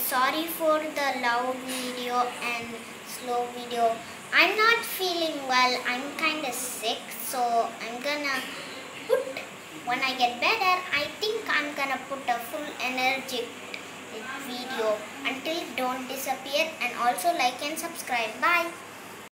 sorry for the loud video and slow video. I'm not feeling well. I'm kind of sick, so I'm gonna put, when I get better, I think I'm gonna put a full energetic video. Until don't disappear, and also like and subscribe. Bye.